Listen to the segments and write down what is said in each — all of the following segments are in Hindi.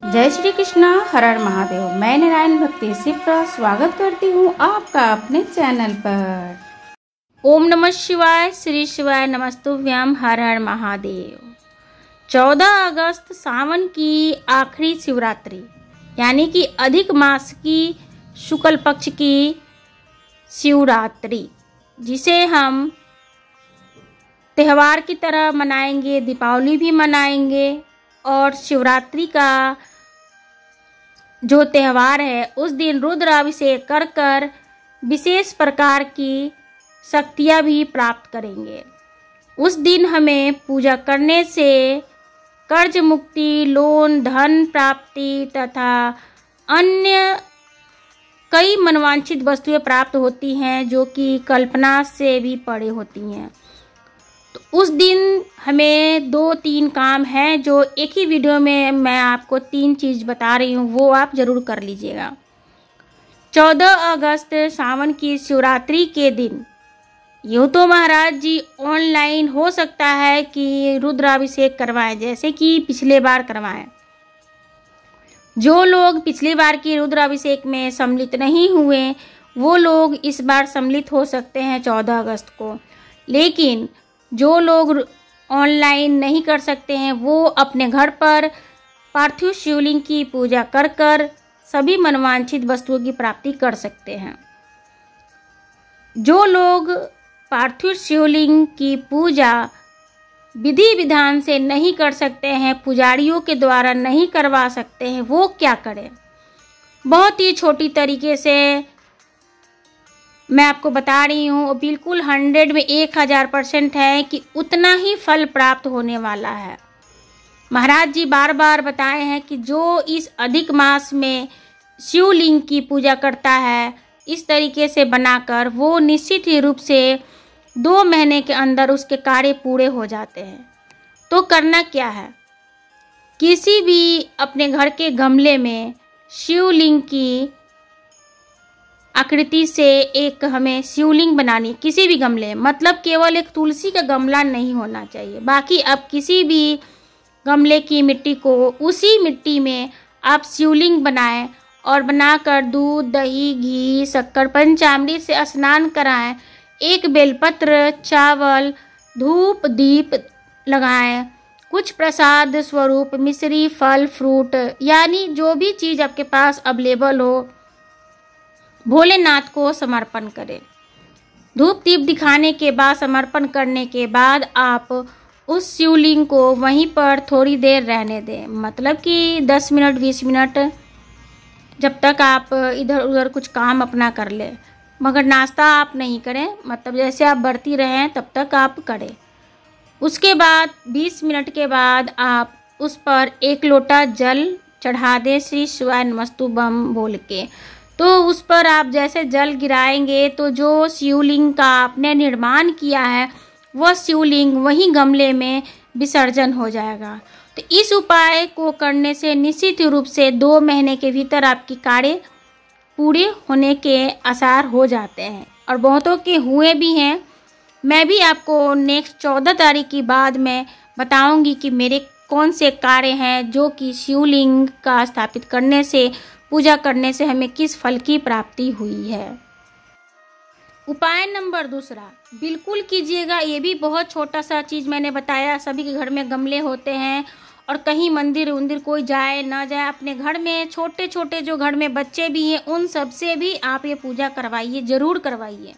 जय श्री कृष्णा, हर हर महादेव। मैं नारायण भक्ति शिप्रा स्वागत करती हूँ आपका अपने चैनल पर। ओम नमः शिवाय, श्री शिवाय नमस्तुभ्यम, हर हर महादेव। 14 अगस्त सावन की आखिरी शिवरात्रि यानी कि अधिक मास की शुक्ल पक्ष की शिवरात्रि, जिसे हम त्यौहार की तरह मनाएंगे, दीपावली भी मनाएंगे। और शिवरात्रि का जो त्यौहार है उस दिन रुद्राभिषेक कर कर विशेष प्रकार की शक्तियाँ भी प्राप्त करेंगे। उस दिन हमें पूजा करने से कर्ज मुक्ति, लोन, धन प्राप्ति तथा अन्य कई मनवांछित वस्तुएं प्राप्त होती हैं जो कि कल्पना से भी परे होती हैं। तो उस दिन हमें 2-3 काम हैं जो एक ही वीडियो में मैं आपको 3 चीज़ बता रही हूँ, वो आप ज़रूर कर लीजिएगा। 14 अगस्त सावन की शिवरात्रि के दिन यूँ तो महाराज जी ऑनलाइन हो सकता है कि रुद्राभिषेक करवाएं, जैसे कि पिछले बार करवाएं। जो लोग पिछली बार की रुद्राभिषेक में सम्मिलित नहीं हुए वो लोग इस बार सम्मिलित हो सकते हैं 14 अगस्त को। लेकिन जो लोग ऑनलाइन नहीं कर सकते हैं वो अपने घर पर पार्थिव शिवलिंग की पूजा कर कर सभी मनवांछित वस्तुओं की प्राप्ति कर सकते हैं। जो लोग पार्थिव शिवलिंग की पूजा विधि विधान से नहीं कर सकते हैं, पुजारियों के द्वारा नहीं करवा सकते हैं, वो क्या करें? बहुत ही छोटी तरीके से मैं आपको बता रही हूँ और बिल्कुल 100 में 1000% है कि उतना ही फल प्राप्त होने वाला है। महाराज जी बार बार बताए हैं कि जो इस अधिक मास में शिवलिंग की पूजा करता है इस तरीके से बनाकर, वो निश्चित ही रूप से 2 महीने के अंदर उसके कार्य पूरे हो जाते हैं। तो करना क्या है? किसी भी अपने घर के गमले में शिवलिंग की आकृति से एक हमें शिवलिंग बनानी, किसी भी गमले, मतलब केवल एक तुलसी का गमला नहीं होना चाहिए। बाकी आप किसी भी गमले की मिट्टी को, उसी मिट्टी में आप शिवलिंग बनाएं और बनाकर दूध, दही, घी, शक्कर, पंचामृत से स्नान कराएं। एक बेलपत्र, चावल, धूप, दीप लगाएं। कुछ प्रसाद स्वरूप मिश्री, फल, फ्रूट यानी जो भी चीज़ आपके पास अवेलेबल हो भोलेनाथ को समर्पण करें। धूप दीप दिखाने के बाद, समर्पण करने के बाद आप उस शिवलिंग को वहीं पर थोड़ी देर रहने दें, मतलब कि 10 मिनट 20 मिनट, जब तक आप इधर उधर कुछ काम अपना कर ले। मगर नाश्ता आप नहीं करें, मतलब जैसे आप बरती रहें तब तक आप करें। उसके बाद 20 मिनट के बाद आप उस पर 1 लोटा जल चढ़ा दें, श्री शिवाय नमस्तुभ्यम बोल के। तो उस पर आप जैसे जल गिराएंगे तो जो शिवलिंग का आपने निर्माण किया है वह शिवलिंग वहीं गमले में विसर्जन हो जाएगा। तो इस उपाय को करने से निश्चित रूप से 2 महीने के भीतर आपकी कार्य पूरे होने के आसार हो जाते हैं और बहुतों के हुए भी हैं। मैं भी आपको नेक्स्ट 14 तारीख की बाद में बताऊंगी कि मेरे कौन से कार्य हैं जो कि शिवलिंग का स्थापित करने से, पूजा करने से हमें किस फल की प्राप्ति हुई है। उपाय नंबर 2 बिल्कुल कीजिएगा। ये भी बहुत छोटा सा चीज़ मैंने बताया। सभी के घर में गमले होते हैं और कहीं मंदिर उंदिर कोई जाए ना जाए, अपने घर में छोटे छोटे जो घर में बच्चे भी हैं उन सब से भी आप ये पूजा करवाइए, ज़रूर करवाइए।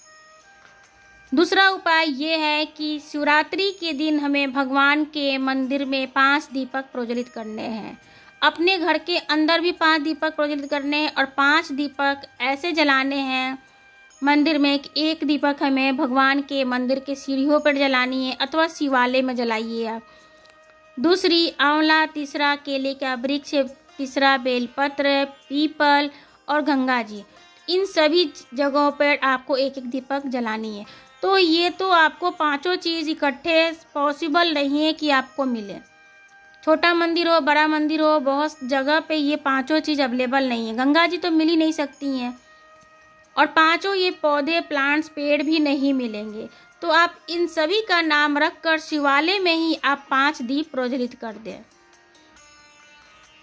दूसरा उपाय ये है कि शिवरात्रि के दिन हमें भगवान के मंदिर में 5 दीपक प्रज्वलित करने हैं। अपने घर के अंदर भी 5 दीपक प्रज्वलित करने हैं और 5 दीपक ऐसे जलाने हैं मंदिर में कि 1 दीपक हमें भगवान के मंदिर के सीढ़ियों पर जलानी है अथवा शिवालय में जलाइए आप। दूसरी आंवला, तीसरा केले का वृक्ष, तीसरा बेलपत्र, पीपल और गंगा जी, इन सभी जगहों पर आपको 1-1 दीपक जलानी है। तो ये तो आपको 5 चीज़ इकट्ठे पॉसिबल नहीं है कि आपको मिले। छोटा मंदिर हो, बड़ा मंदिर हो, बहुत जगह पे ये 5 चीज़ अवेलेबल नहीं है। गंगा जी तो मिल ही नहीं सकती हैं और 5 ये पौधे, प्लांट्स, पेड़ भी नहीं मिलेंगे। तो आप इन सभी का नाम रख कर शिवालय में ही आप 5 दीप प्रज्वलित कर दें।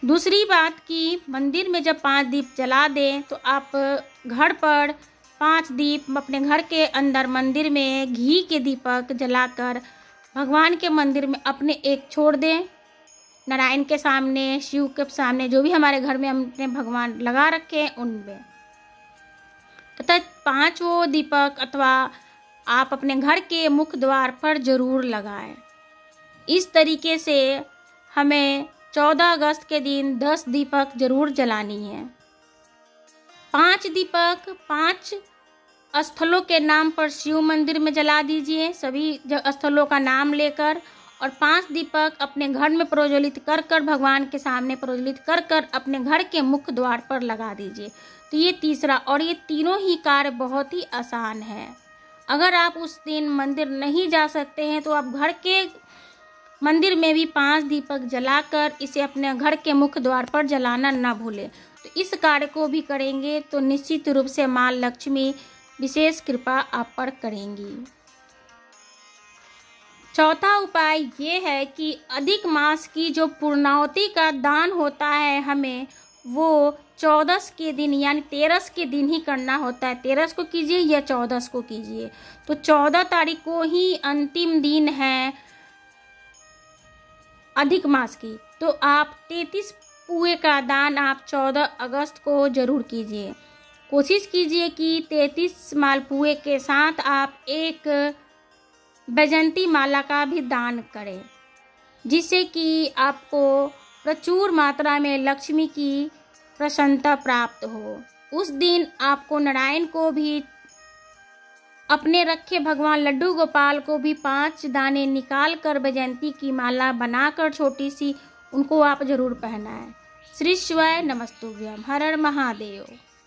दूसरी बात कि मंदिर में जब 5 दीप जला दें तो आप घर पर 5 दीप अपने घर के अंदर मंदिर में घी के दीपक जलाकर भगवान के मंदिर में अपने एक छोड़ दें, नारायण के सामने, शिव के सामने, जो भी हमारे घर में हमने भगवान लगा रखे हैं उनमें, तथा 5 वो दीपक अथवा आप अपने घर के मुख्य द्वार पर जरूर लगाएं। इस तरीके से हमें 14 अगस्त के दिन 10 दीपक जरूर जलानी है। 5 दीपक 5 स्थलों के नाम पर शिव मंदिर में जला दीजिए, सभी स्थलों का नाम लेकर, और 5 दीपक अपने घर में प्रज्वलित कर कर भगवान के सामने प्रज्वलित कर कर अपने घर के मुख्य द्वार पर लगा दीजिए। तो ये तीसरा, और ये तीनों ही कार्य बहुत ही आसान है। अगर आप उस दिन मंदिर नहीं जा सकते हैं तो आप घर के मंदिर में भी 5 दीपक जलाकर इसे अपने घर के मुख्य द्वार पर जलाना ना भूलें। तो इस कार्य को भी करेंगे तो निश्चित रूप से माँ लक्ष्मी विशेष कृपा आप पर करेंगी। चौथा उपाय ये है कि अधिक मास की जो पूर्णाहुति का दान होता है हमें वो 14 के दिन यानी 13 के दिन ही करना होता है। 13 को कीजिए या 14 को कीजिए। तो 14 तारीख को ही अंतिम दिन है अधिक मास की, तो आप 33 पुए का दान आप 14 अगस्त को जरूर कीजिए। कोशिश कीजिए कि 33 मालपुए के साथ आप एक बैजंती माला का भी दान करें, जिससे कि आपको प्रचुर मात्रा में लक्ष्मी की प्रसन्नता प्राप्त हो। उस दिन आपको नारायण को भी अपने रखे भगवान लड्डू गोपाल को भी 5 दाने निकाल कर बैजंती की माला बनाकर छोटी सी उनको आप जरूर पहनाएं। श्री शिवाय नमस्तुभ्यम, हर हर महादेव।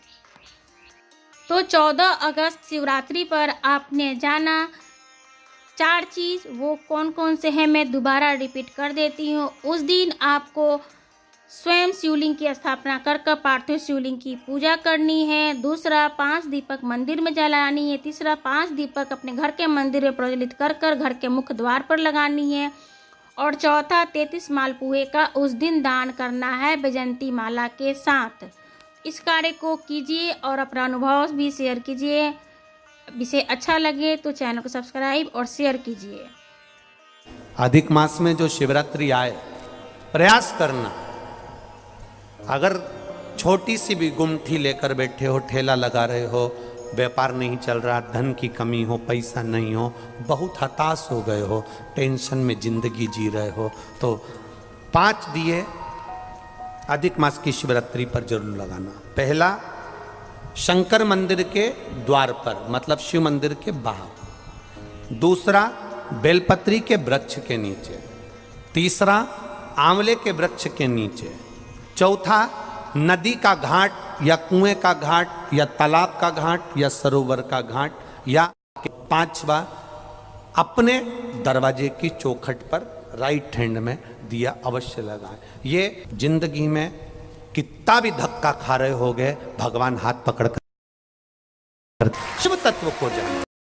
तो 14 अगस्त शिवरात्रि पर आपने जाना 4 चीज़, वो कौन कौन से हैं मैं दोबारा रिपीट कर देती हूँ। उस दिन आपको स्वयं शिवलिंग की स्थापना कर कर पार्थिव शिवलिंग की पूजा करनी है। दूसरा 5 दीपक मंदिर में जलानी है। तीसरा 5 दीपक अपने घर के मंदिर में प्रज्वलित कर कर घर के मुख्य द्वार पर लगानी है। और चौथा 33 मालपुए का उस दिन दान करना है बैजंती माला के साथ। इस कार्य को कीजिए और अपना अनुभव भी शेयर कीजिए। विषय अच्छा लगे तो चैनल को सब्सक्राइब और शेयर कीजिए। अधिक मास में जो शिवरात्रि आए, प्रयास करना, अगर छोटी सी भी गुमठी लेकर बैठे हो, ठेला लगा रहे हो, व्यापार नहीं चल रहा, धन की कमी हो, पैसा नहीं हो, बहुत हताश हो गए हो, टेंशन में जिंदगी जी रहे हो, तो 5 दिए अधिक मास की शिवरात्रि पर जरूर लगाना। पहला शंकर मंदिर के द्वार पर, मतलब शिव मंदिर के बाहर। दूसरा बेलपत्री के वृक्ष के नीचे। तीसरा आंवले के वृक्ष के नीचे। चौथा नदी का घाट या कुएं का घाट या तालाब का घाट या सरोवर का घाट। या 5वां अपने दरवाजे की चौखट पर राइट हैंड में दिया अवश्य लगाएं। ये जिंदगी में कितना भी धक्का खा रहे हो गए, भगवान हाथ पकड़ कर शिव तत्व को जाने।